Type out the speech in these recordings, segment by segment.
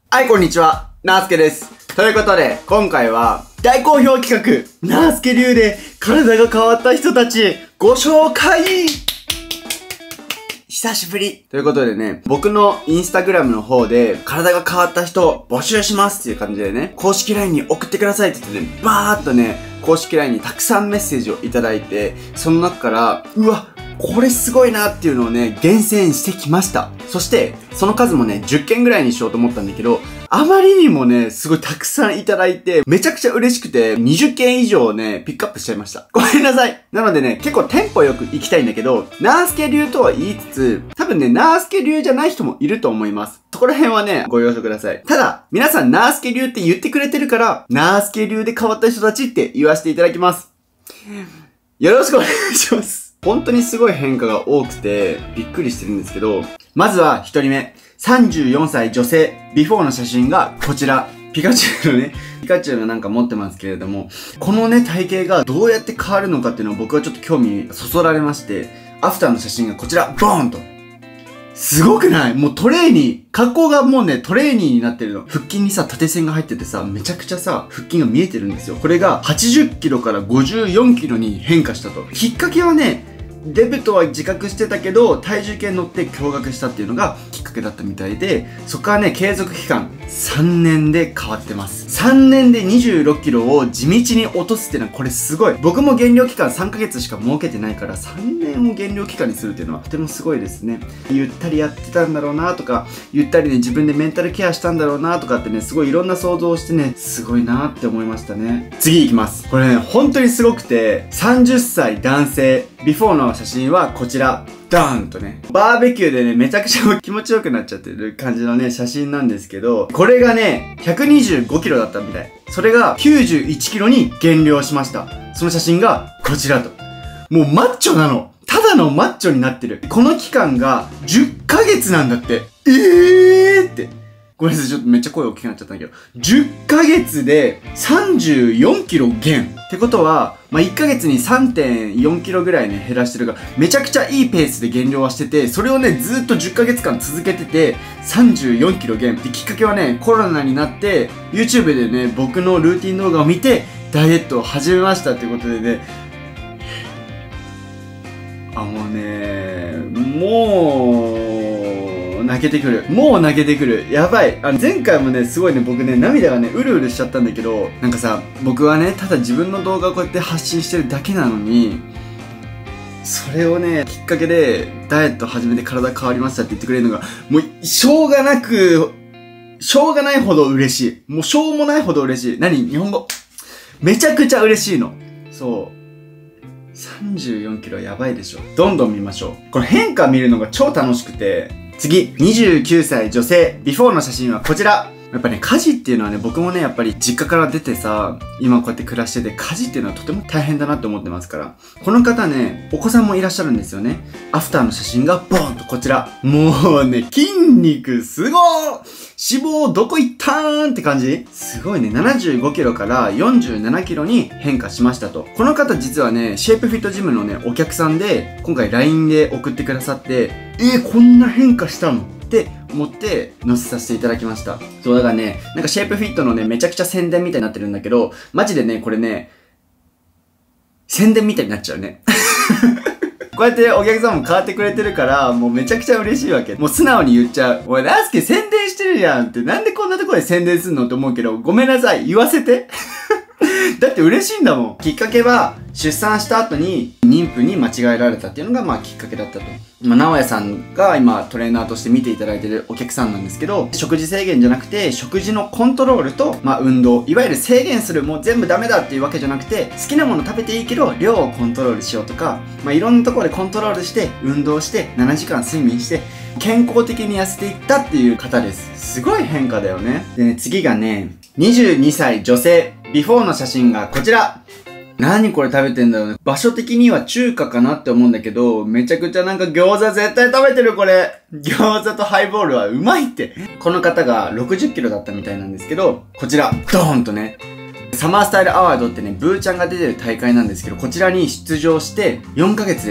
はい、こんにちは。なーすけです。ということで、今回は、大好評企画、なーすけ流で体が変わった人たち、ご紹介久しぶりということでね、僕のインスタグラムの方で、体が変わった人募集しますっていう感じでね、公式 LINE に送ってくださいって言ってね、バーっとね、公式 LINE にたくさんメッセージをいただいて、その中から、うわ、これすごいなっていうのをね、厳選してきました。そして、その数もね、10件ぐらいにしようと思ったんだけど、あまりにもね、すごいたくさんいただいて、めちゃくちゃ嬉しくて、20件以上ね、ピックアップしちゃいました。ごめんなさい。なのでね、結構テンポよく行きたいんだけど、ナースケ流とは言いつつ、多分ね、ナースケ流じゃない人もいると思います。そこら辺はね、ご了承ください。ただ、皆さんナースケ流って言ってくれてるから、ナースケ流で変わった人たちって言わせていただきます。よろしくお願いします。本当にすごい変化が多くて、びっくりしてるんですけど、まずは一人目。34歳女性、ビフォーの写真がこちら。ピカチュウのね、ピカチュウのなんか持ってますけれども、このね、体型がどうやって変わるのかっていうのを僕はちょっと興味そそられまして、アフターの写真がこちら、ボーンと。すごくない？もうトレーニー、格好がもうね、トレーニーになってるの。腹筋にさ、縦線が入っててさ、めちゃくちゃさ、腹筋が見えてるんですよ。これが80キロから54キロに変化したと。きっかけはね、デブとは自覚してたけど、体重計に乗って驚愕したっていうのがきっかけだったみたいで、そこからね、継続期間、3年で変わってます。3年で26キロを地道に落とすっていうのはこれすごい。僕も減量期間3ヶ月しか設けてないから、3年を減量期間にするっていうのはとてもすごいですね。ゆったりやってたんだろうなとか、ゆったりね、自分でメンタルケアしたんだろうなとかってね、すごいいろんな想像をしてね、すごいなって思いましたね。次行きます。これね、本当にすごくて、30歳男性、ビフォーの写真はこちら。ダーンとね。バーベキューでね、めちゃくちゃ気持ちよくなっちゃってる感じのね、写真なんですけど、これがね、125キロだったみたい。それが91キロに減量しました。その写真がこちらと。もうマッチョなの。ただのマッチョになってる。この期間が10ヶ月なんだって。って。ごめんなさい、ちょっとめっちゃ声大きくなっちゃったんだけど、10ヶ月で34キロ減。ってことは、まあ、1ヶ月に 3.4 キロぐらいね、減らしてるから、めちゃくちゃいいペースで減量はしてて、それをね、ずっと10ヶ月間続けてて、34キロ減。で、きっかけはね、コロナになって、YouTube でね、僕のルーティン動画を見て、ダイエットを始めましたってことでね、もうね、泣けてくる。もう泣けてくる。やばい。前回もね、すごいね、僕ね、涙がね、うるうるしちゃったんだけど、なんかさ、僕はね、ただ自分の動画をこうやって発信してるだけなのに、それをね、きっかけで、ダイエット始めて体変わりましたって言ってくれるのが、もう、しょうがないほど嬉しい。もう、しょうもないほど嬉しい。日本語。めちゃくちゃ嬉しいの。そう。34キロやばいでしょ。どんどん見ましょう。これ変化見るのが超楽しくて、次、29歳女性、ビフォーの写真はこちら。やっぱね、家事っていうのはね、僕もね、やっぱり実家から出てさ、今こうやって暮らしてて、家事っていうのはとても大変だなって思ってますから。この方ね、お子さんもいらっしゃるんですよね。アフターの写真がボーンとこちら。もうね、筋肉すごー、脂肪どこ行ったーんって感じすごいね、75キロから47キロに変化しましたと。この方実はね、シェイプフィットジムのね、お客さんで、今回 LINE で送ってくださって、こんな変化したのって思って載せさせていただきました。そう、だからね、なんかシェイプフィットのね、めちゃくちゃ宣伝みたいになってるんだけど、マジでね、これね、宣伝みたいになっちゃうね。こうやってお客さんも変わってくれてるから、もうめちゃくちゃ嬉しいわけ。もう素直に言っちゃう。おい、ラスケ宣伝してるやんって、なんでこんなところで宣伝すんのって思うけど、ごめんなさい、言わせて。だって嬉しいんだもん。きっかけは、出産した後に妊婦に間違えられたっていうのがまあきっかけだったと。直哉さんが今トレーナーとして見ていただいてるお客さんなんですけど、食事制限じゃなくて、食事のコントロールと、まあ運動、いわゆる制限する、もう全部ダメだっていうわけじゃなくて、好きなもの食べていいけど、量をコントロールしようとか、まあいろんなところでコントロールして、運動して、7時間睡眠して、健康的に痩せていったっていう方です。すごい変化だよね。でね、次がね、22歳女性、ビフォーの写真がこちら。何これ食べてんだろうね。場所的には中華かなって思うんだけど、めちゃくちゃなんか餃子絶対食べてるこれ。餃子とハイボールはうまいって。この方が60キロだったみたいなんですけど、こちら、ドーンとね。サマースタイルアワードってね、ブーちゃんが出てる大会なんですけど、こちらに出場して、4ヶ月でね、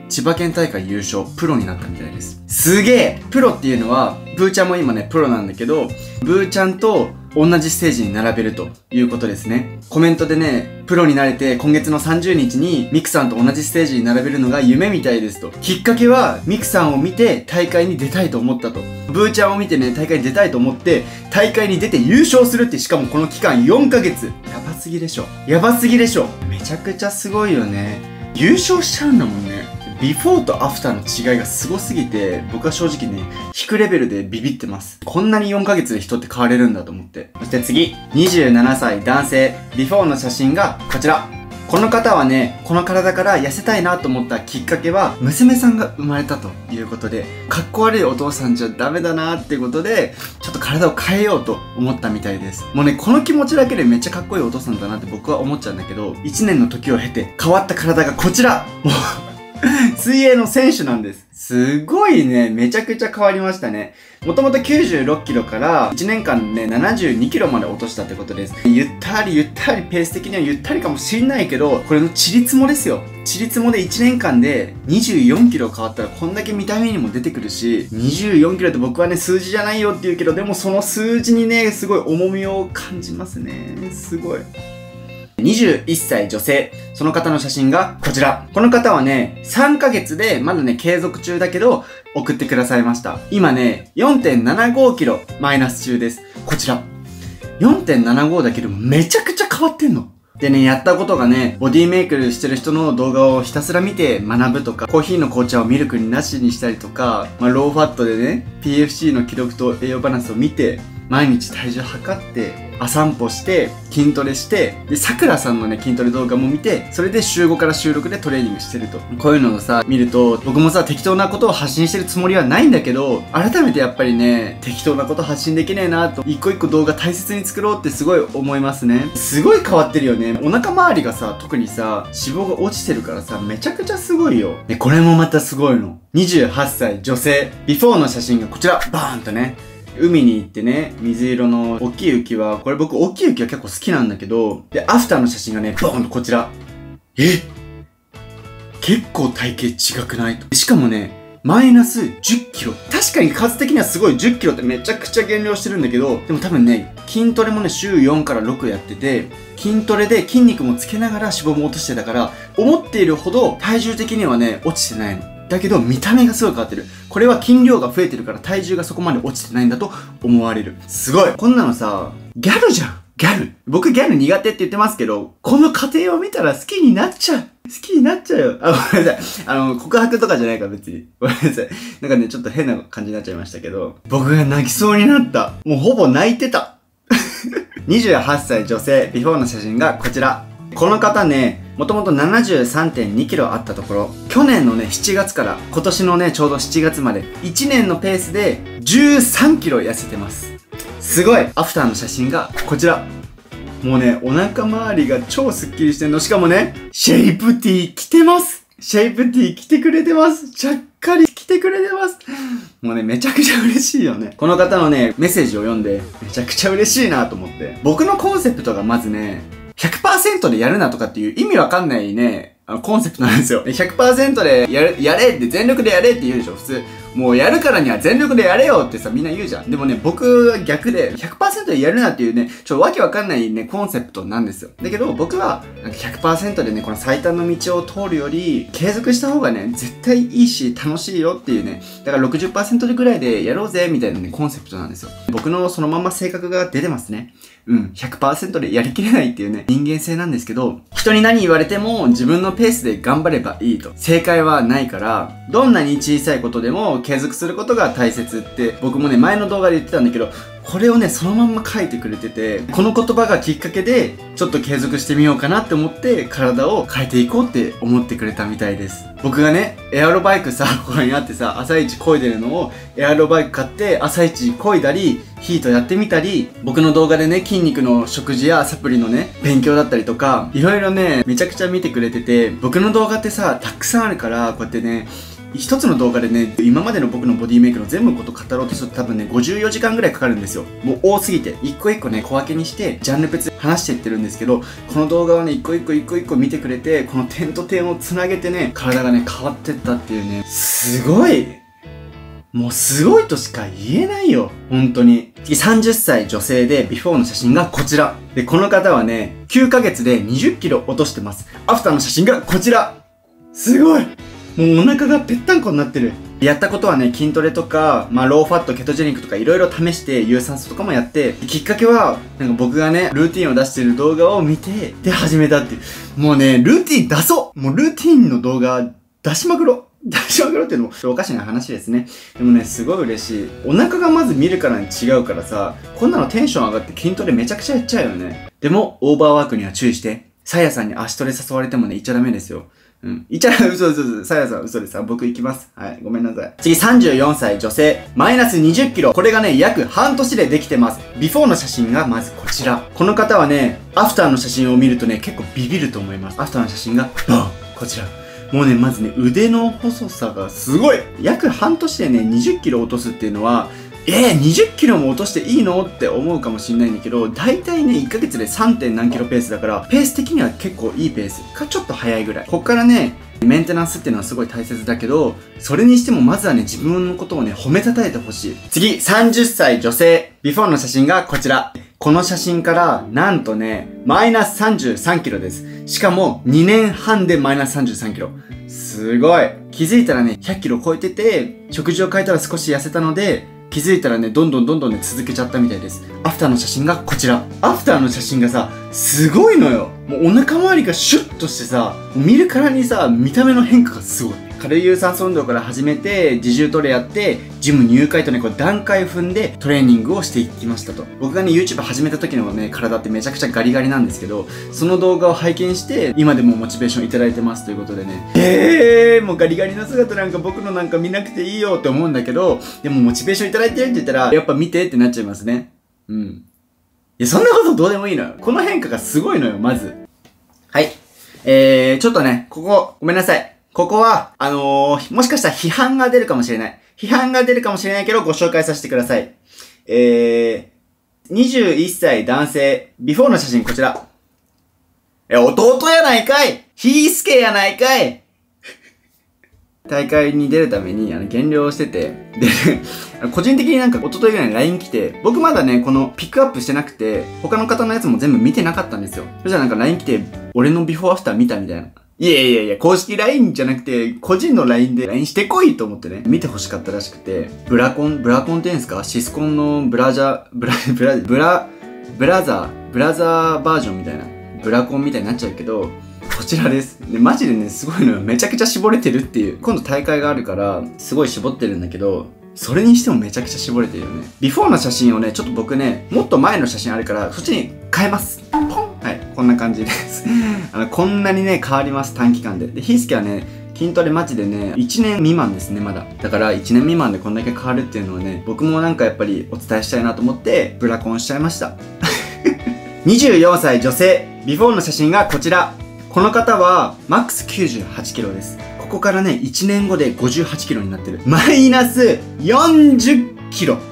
千葉県大会優勝、プロになったみたいです。すげえ。プロっていうのは、ブーちゃんも今ね、プロなんだけど、ブーちゃんと同じステージに並べるということですね。コメントでね、プロになれて今月の30日にミクさんと同じステージに並べるのが夢みたいですと。きっかけは、ミクさんを見て大会に出たいと思ったと。ブーちゃんを見てね、大会に出たいと思って、大会に出て優勝するって、しかもこの期間4ヶ月。やばすぎでしょ。やばすぎでしょ。めちゃくちゃすごいよね。優勝しちゃうんだもんね。ビフォーとアフターの違いがすごすぎて、僕は正直ね、引くレベルでビビってます。こんなに4ヶ月で人って変われるんだと思って。そして次、27歳男性、ビフォーの写真がこちら。この方はね、この体から痩せたいなと思ったきっかけは、娘さんが生まれたということで、かっこ悪いお父さんじゃダメだなってことで、ちょっと体を変えようと思ったみたいです。もうね、この気持ちだけでめっちゃかっこいいお父さんだなって僕は思っちゃうんだけど、1年の時を経て変わった体がこちら。もう水泳の選手なんです。すごいね、めちゃくちゃ変わりましたね。もともと96キロから1年間ね、72キロまで落としたってことです。ゆったりペース的にはゆったりかもしんないけど、これのチリツモですよ。チリツモで1年間で24キロ変わったらこんだけ見た目にも出てくるし、24キロって僕はね、数字じゃないよって言うけど、でもその数字にね、すごい重みを感じますね。すごい。21歳女性。その方の写真がこちら。この方はね、3ヶ月でまだね、継続中だけど、送ってくださいました。今ね、4.75 キロマイナス中です。こちら。4.75 だけどめちゃくちゃ変わってんの。でね、やったことがね、ボディメイクしてる人の動画をひたすら見て学ぶとか、コーヒーの紅茶をミルクになしにしたりとか、ローファットでね、PFC の記録と栄養バランスを見て、毎日体重測って、散歩して、筋トレして、で、桜さんのね、筋トレ動画も見て、それで週5から週6でトレーニングしてると。こういうのをさ、見ると、僕もさ、適当なことを発信してるつもりはないんだけど、改めてやっぱりね、適当なこと発信できねえなと、一個一個動画大切に作ろうってすごい思いますね。すごい変わってるよね。お腹周りがさ、特にさ、脂肪が落ちてるからさ、めちゃくちゃすごいよ。で、これもまたすごいの。28歳女性、ビフォーの写真がこちら、バーンとね。海に行ってね、水色の大きい浮き輪、これ僕大きい浮き輪結構好きなんだけど、で、アフターの写真がね、ボーンとこちら。結構体型違くない？しかもね、マイナス10キロ。確かに数的にはすごい10キロってめちゃくちゃ減量してるんだけど、でも多分ね、筋トレもね、週4から6やってて、筋トレで筋肉もつけながら脂肪も落としてたから、思っているほど体重的にはね、落ちてないの。だけど見た目がすごい変わってる。これは筋量が増えてるから体重がそこまで落ちてないんだと思われる。すごい。こんなのさ、ギャルじゃん。ギャル。僕ギャル苦手って言ってますけど、この過程を見たら好きになっちゃう。好きになっちゃうよ。ごめんなさい。告白とかじゃないから別に。ごめんなさい。なんかね、ちょっと変な感じになっちゃいましたけど、僕が泣きそうになった。もうほぼ泣いてた。28歳女性、ビフォーの写真がこちら。この方ね、もともと 73.2 キロあったところ、去年のね、7月から今年のね、ちょうど7月まで、1年のペースで13キロ痩せてます。すごい！アフターの写真がこちら。もうね、お腹周りが超スッキリしてんの。しかもね、シェイプティー着てます。シェイプティー着てくれてます。ちゃっかり着てくれてます。もうね、めちゃくちゃ嬉しいよね。この方のね、メッセージを読んで、めちゃくちゃ嬉しいなと思って。僕のコンセプトがまずね、100% でやるなとかっていう意味わかんないね、コンセプトなんですよ。100% でやれって全力でやれって言うでしょ、普通。もうやるからには全力でやれよってさ、みんな言うじゃん。でもね、僕は逆で、100% でやるなっていうね、わけわかんないね、コンセプトなんですよ。だけど、僕は、100% でね、この最短の道を通るより、継続した方がね、絶対いいし、楽しいよっていうね、だから 60% でぐらいでやろうぜ、みたいなね、コンセプトなんですよ。僕のそのまま性格が出てますね。100% でやりきれないっていうね、人間性なんですけど、人に何言われても自分のペースで頑張ればいいと。正解はないから、どんなに小さいことでも継続することが大切って僕もね、前の動画で言ってたんだけど、これをね、そのまんま書いてくれてて、この言葉がきっかけで、ちょっと継続してみようかなって思って、体を変えていこうって思ってくれたみたいです。僕がね、エアロバイクさ、ここにあってさ、朝一漕いでるのを、エアロバイク買って、朝一漕いだり、ヒートやってみたり、僕の動画でね、筋肉の食事やサプリのね、勉強だったりとか、いろいろね、めちゃくちゃ見てくれてて、僕の動画ってさ、たくさんあるから、こうやってね、 一つの動画でね、今までの僕のボディメイクの全部のこと語ろうとすると多分ね、54時間ぐらいかかるんですよ。もう多すぎて。一個一個ね、小分けにして、ジャンル別話していってるんですけど、この動画をね、一個一個見てくれて、この点と点をつなげてね、体がね、変わってったっていうね、すごいもうすごいとしか言えないよ。本当に。次30歳女性でビフォーの写真がこちら。で、この方はね、9ヶ月で20キロ落としてます。アフターの写真がこちら。すごい。もうお腹がぺったんこになってる。やったことはね、筋トレとか、ローファット、ケトジェニックとかいろいろ試して、有酸素とかもやって、きっかけは、なんか僕がね、ルーティンを出してる動画を見て、で始めたっていう。もうね、ルーティン出そうもうルーティンの動画出しまくろう出しまくろうっていうのもおかしな話ですね。でもね、すごい嬉しい。お腹がまず見るからに違うからさ、こんなのテンション上がって筋トレめちゃくちゃやっちゃうよね。でも、オーバーワークには注意して。さやさんに足トレ誘われてもね、言っちゃダメですよ。言っちゃ嘘。さやさん嘘です。僕行きます。はい、ごめんなさい。次34歳女性、マイナス20キロ。これがね、約半年でできてます。ビフォーの写真がまずこちら。この方はね、アフターの写真を見るとね、結構ビビると思います。アフターの写真が、バンこちら。もうね、まずね、腕の細さがすごい約半年でね、20キロ落とすっていうのは、20キロも落としていいのって思うかもしんないんだけど、だいたいね、1ヶ月で 3. 点何キロペースだから、ペース的には結構いいペースかちょっと早いぐらい。こっからね、メンテナンスっていうのはすごい大切だけど、それにしてもまずはね、自分のことをね、褒めたたえてほしい。次、30歳女性。ビフォーの写真がこちら。この写真から、なんとね、マイナス33キロです。しかも、2年半でマイナス33キロ。すごい。気づいたらね、100キロ超えてて、食事を変えたら少し痩せたので、気づいたらね、どんどんね、続けちゃったみたいです。アフターの写真がこちら。アフターの写真がさ、すごいのよ。もうお腹周りがシュッとしてさ、見るからにさ、見た目の変化がすごい。軽い有酸素運動から始めて、自重トレやって、ジム入会とね、こう段階踏んでトレーニングをしていきましたと。僕がね、YouTube 始めた時のね、体ってめちゃくちゃガリガリなんですけど、その動画を拝見して、今でもモチベーションいただいてますということでね。もうガリガリの姿なんか僕のなんか見なくていいよって思うんだけど、でもモチベーションいただいてるって言ったら、やっぱ見てってなっちゃいますね。いや、そんなことどうでもいいのよ。この変化がすごいのよ、まず。はい。ちょっとね、ここ、ごめんなさい。ここは、もしかしたら批判が出るかもしれない。批判が出るかもしれないけど、ご紹介させてください。21歳男性、ビフォーの写真こちら。弟やないかいヒースケやないかい大会に出るために、減量をしてて、で、個人的になんか一昨日ぐらいに LINE 来て、僕まだね、このピックアップしてなくて、他の方のやつも全部見てなかったんですよ。そしたらなんか LINE 来て、俺のビフォーアフター見たみたいな。いや、公式 LINE じゃなくて、個人の LINE で LINE してこいと思ってね、見て欲しかったらしくて、ブラコンって言うんですかシスコンのブラザーバージョンみたいな、ブラコンみたいになっちゃうけど、こちらです。で、マジでね、すごいのよ。めちゃくちゃ絞れてるっていう。今度大会があるから、すごい絞ってるんだけど、それにしてもめちゃくちゃ絞れてるよね。ビフォーの写真をね、ちょっと僕ね、もっと前の写真あるから、そっちに変えます。ポンはい、こんな感じです。こんなにね、変わります、短期間で。で、ヒースケはね、筋トレマジでね、1年未満ですね、まだ。だから、1年未満でこんだけ変わるっていうのはね、僕もなんかやっぱりお伝えしたいなと思って、ブラコンしちゃいました。24歳女性、ビフォーの写真がこちら。この方は、マックス98キロです。ここからね、1年後で58キロになってる。マイナス40キロ。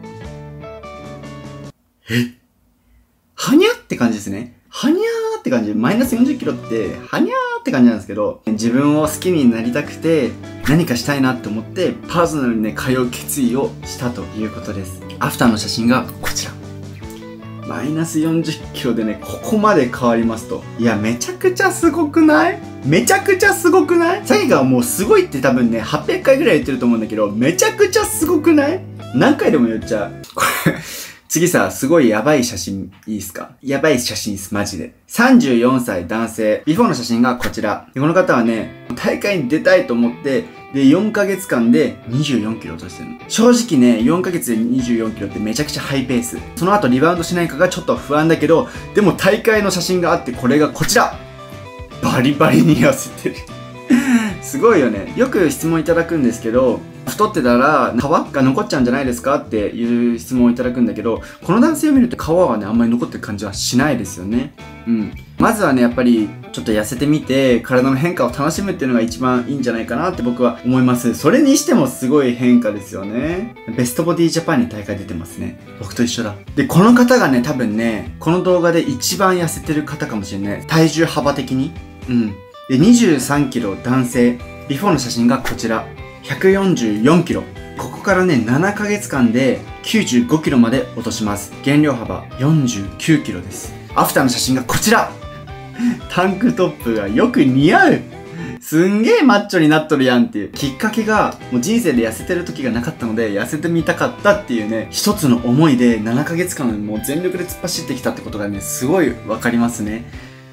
はにゃって感じですね。はにゃーって感じ。マイナス40キロって、はにゃーって感じなんですけど、自分を好きになりたくて、何かしたいなって思って、パーソナルにね、通う決意をしたということです。アフターの写真がこちら。マイナス40キロでね、ここまで変わりますと。いや、めちゃくちゃすごくない？めちゃくちゃすごくない？さっきがもうすごいって多分ね、800回ぐらい言ってると思うんだけど、めちゃくちゃすごくない？何回でも言っちゃう。これ、次さ、すごいやばい写真いいっすか？やばい写真っす、マジで。34歳男性。ビフォーの写真がこちら。でこの方はね、大会に出たいと思って、で、4ヶ月間で24キロ落としてるの。正直ね、4ヶ月で24キロってめちゃくちゃハイペース。その後リバウンドしないかがちょっと不安だけど、でも大会の写真があって、これがこちら。バリバリに痩せてる。 すごいよね。よく質問いただくんですけど、太ってたら皮が残っちゃうんじゃないですかっていう質問をいただくんだけど、この男性を見ると皮はね、あんまり残ってる感じはしないですよね。まずはね、やっぱりちょっと痩せてみて体の変化を楽しむっていうのが一番いいんじゃないかなって僕は思います。それにしてもすごい変化ですよね。ベストボディジャパンに大会出てますね。僕と一緒だ。で、この方がね、多分ね、この動画で一番痩せてる方かもしれない。体重幅的に。で、23キロ男性。ビフォーの写真がこちら。144キロ。ここからね、7ヶ月間で95キロまで落とします。減量幅49キロです。アフターの写真がこちら。タンクトップがよく似合う。すんげえマッチョになっとるやんっていう。きっかけが、もう人生で痩せてる時がなかったので、痩せてみたかったっていうね、一つの思いで7ヶ月間もう全力で突っ走ってきたってことがね、すごいわかりますね。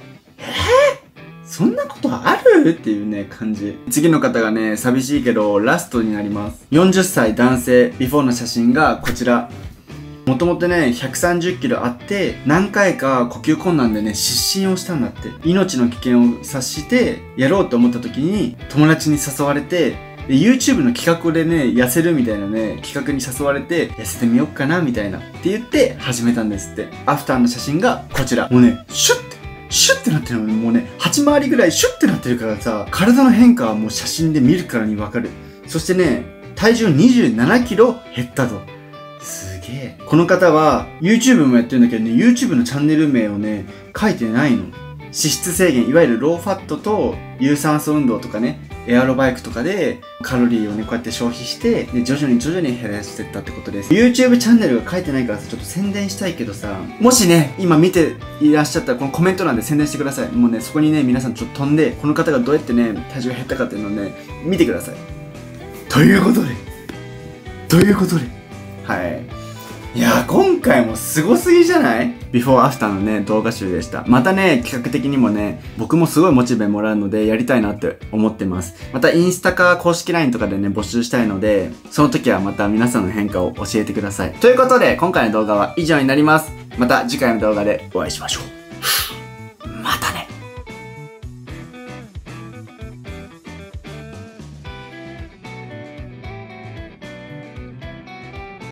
そんなことあるっていうね、感じ。次の方がね、寂しいけど、ラストになります。40歳男性、ビフォーの写真がこちら。もともとね、130キロあって、何回か呼吸困難でね、失神をしたんだって。命の危険を察して、やろうと思った時に、友達に誘われて、で YouTube の企画でね、痩せるみたいなね、企画に誘われて、痩せてみよっかな、みたいな。って言って始めたんですって。アフターの写真がこちら。もうね、シュッてなってるのにもうね、8回りぐらいシュッてなってるからさ、体の変化はもう写真で見るからにわかる。そしてね、体重27キロ減ったと。すげえ。この方は YouTube もやってるんだけどね、YouTube のチャンネル名をね、書いてないの。脂質制限、いわゆるローファットと有酸素運動とかね、エアロバイクとかでカロリーをね、こうやって消費して、で、徐々に減らしていったってことです。YouTube チャンネルが書いてないからさ、ちょっと宣伝したいけどさ、もしね、今見ていらっしゃったらこのコメント欄で宣伝してください。もうね、そこにね、皆さんちょっと飛んで、この方がどうやってね、体重が減ったかっていうのをね、見てください。ということで、はい。いやー、今回もすごすぎじゃない？ビフォーアフターのね、動画集でした。またね、企画的にもね、僕もすごいモチベもらうので、やりたいなって思ってます。またインスタか公式 LINE とかでね、募集したいので、その時はまた皆さんの変化を教えてください。ということで、今回の動画は以上になります。また次回の動画でお会いしましょう。